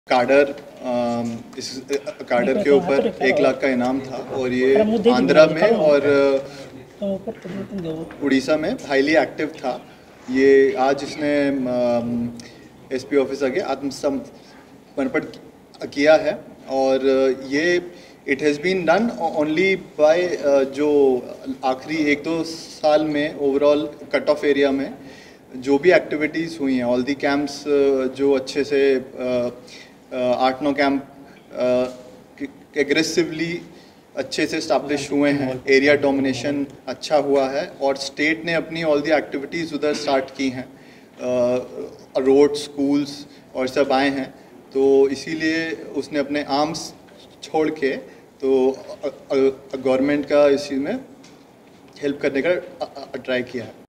Cadre इस cadre के ऊपर 1 लाख का इनाम था और ये आंध्रा में और उड़ीसा में हाईली एक्टिव था। ये आज इसने एसपी ऑफिस आगे आत्मसमर्पण किया है और ये it has been done only by जो आखिरी 1-2 साल में ओवरऑल कट ऑफ एरिया में जो भी एक्टिविटीज़ हुई हैं, ऑल दी कैंप्स जो अच्छे से 8-9 कैंप एग्रेसिवली अच्छे से स्टैब्लिश हुए हैं, एरिया डोमिनेशन अच्छा हुआ है और स्टेट ने अपनी ऑल दी एक्टिविटीज़ उधर स्टार्ट की हैं, रोड स्कूल्स और सब आए हैं, तो इसीलिए उसने अपने आर्म्स छोड़ के तो गवर्नमेंट का इस चीज़ में हेल्प करने का ट्राई किया है।